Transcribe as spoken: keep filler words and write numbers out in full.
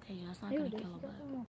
Okay, yeah, it's not Ew, gonna they kill a still bug. don't